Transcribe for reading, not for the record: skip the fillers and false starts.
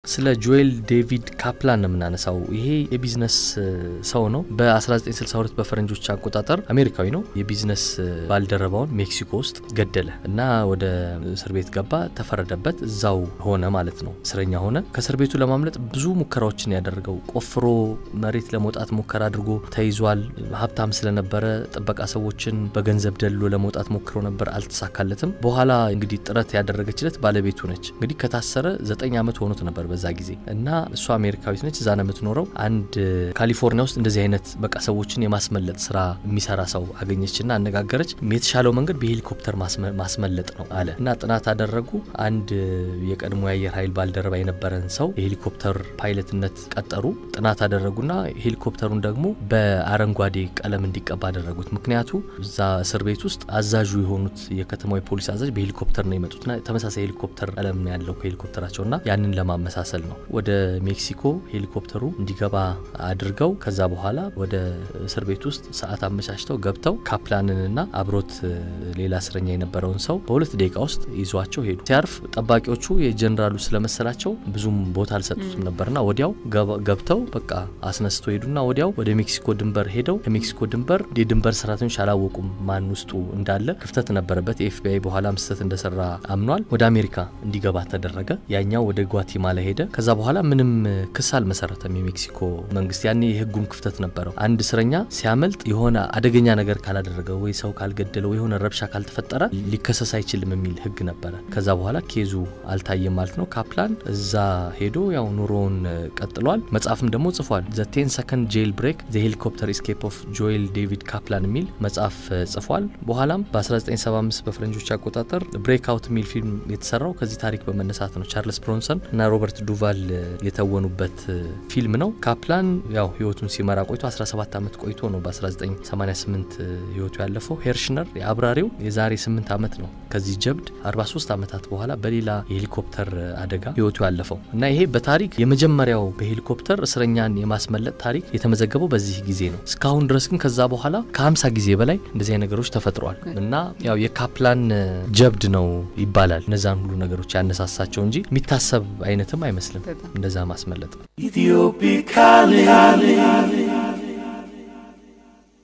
ስለ ጆኤል ዴቪድ ካፕላን ነው ምናነሳው ይሄ የቢዝነስ ሰው ነው በ1962 በፈረንጆች አቆጣጠር አሜሪካዊ ነው የቢዝነስ ባልደረባውን ሜክሲኮ ውስጥ ገደለ እና ወደ እስር ቤት ገባ ተፈረደበት እዛው ሆነ ማለት ነው እስረኛ ሆነ ከእስር ቤቱ ለማምለጥ ብዙ ሙከራዎችን ያደረገው ቆፍሮ መሬት ለመውጣት ሙከራ አድርጎ ተይዟል ሀብታም ስለነበረ ጥበቃ ሰዎችን በገንዘብ ደልሎ ለመውጣት ሞክሮ ነበር አልተሳካለትም በኋላ እንግዲህ ጥረት ያደረገችለት ባለቤቱ ነች እንግዲህ ከታሰረ 9 አመት ሆኖት ነበር በዛ ጊዜ እና እሷ አሜሪካዊት ነች እዛ ነው የምትኖረው አንድ ካሊፎርኒያ ውስጥ እንደዚህ አይነት በቃ ሰዎችን የማስመለጥ ስራ የሚሰራ ሰው አገኘችና አነጋገረች የተሻለው መንገድ በሄሊኮፕተር ማስመለጥ ነው አለ እና ጥናት አደረጉ አንድ የቀድሞ የአየር ኃይል ባልደረባ የነበረን ሰው የሄሊኮፕተር ፓይለትነት ቀጠሩ ጥናት አደረጉና ሄሊኮፕተሩን ደግሞ በአረንጓዴ ቀለም እንዲቀባ አደረጉት ምክንያቱ እዛ እስር ቤት ውስጥ አዛዡ የሆኑት የከተማው ፖሊስ አዛዥ በሄሊኮፕተር ነው የመጡትና ተመሳሳይ ሄሊኮፕተር ቀለም ነው ያለው ከሄሊኮፕተራቸውና ያንን ለማመሳሰል ነው ወደ ሜክሲኮ ሄሊኮፕተሩ እንዲገባ አድርገው ከዛ በኋላ ወደ እስር ቤት ውስጥ ሰዓት አመቻችተው ገብተው ካፕላንንና አብሮት ሌላ እስረኛ የነበረውን ሰው በሁለት ደቂቃ ውስጥ ይዟቸው ሄዱ ሲያርፍ ጠባቂዎቹ የጀነራሉ ስለመሰላቸው ብዙም ቦታ አልሰጡትም ነበርና ወዲያው ገብተው በቃ አስነስተው ሄዱና ወዲያው ወደ ሜክሲኮ ድንበር ሄደው ከሜክሲኮ ድንበር የድንበር ሰራተኞች አላወቁም ማን ውስጡ እንዳለ ክፍተት ነበረበት ኤፍቢአይ በኋላም ስህተት እንደሰራ አምኗል ወደ አሜሪካ እንዲገባ ተደረገ ያኛው ወደ ጓቲማላ ሄደ ከዛ በኋላ ምንም ክስ አልመሰረተም የሜክሲኮ መንግስት ያኔ የህጉም ክፍተት ነበረው አንድ እስረኛ ሲያመልጥ የሆነ አደገኛ ነገር ካላደረገ ወይ ሰው ካልገደለ ወይ የሆነ ረብሻ ካልተፈጠረ ሊከሰስ አይችልም የሚል ህግ ነበረ ከዛ በኋላ ኬዙ አልታየም ማለት ነው ካፕላን እዛ ሄዶ ያው ኑሮውን ቀጥሏል መጽሐፍም ደግሞ ጽፏል The 10 Second Jailbreak The Helicopter Escape of Joel David Kaplan የሚል መጽሐፍ ጽፏል በኋላም በ1975 በፈረንጆች አቆጣጠር ብሬክአውት ሚል ፊልም የተሰራው ከዚህ ታሪክ በመነሳት ነው ቻርልስ ብሮንሰን እና ሮበርት ዱቫል የተወኑበት ፊልም ነው ካፕላን ያው ህይወቱን ሲመራ ቆይቶ 17 አመት ቆይቶ ነው በ1988 ህይወቱ ያለፈው ሄርሽነር የአብራሪው የዛሬ 8 አመት ነው ከዚህ ጀብድ 43 አመታት በኋላ በሌላ የሄሊኮፕተር አደጋ ህይወቱ ያለፈው እና ይሄ በታሪክ የመጀመሪያው በሄሊኮፕተር እስረኛን የማስመለጥ ታሪክ የተመዘገበው በዚህ ጊዜ ነው እስካሁን ድረስ ግን ከዛ በኋላ ከ50 ጊዜ በላይ እንደዚህ አይነት ነገሮች ተፈጥሯል እና ያው የካፕላን ጀብድ ነው ይባላል እነዛን ሁሉ ነገሮች ያነሳሳቸው እንጂ የሚታሰብ አይነትም አይመስልም እንደዛ ማስመለጥ ኢትዮፒካሊ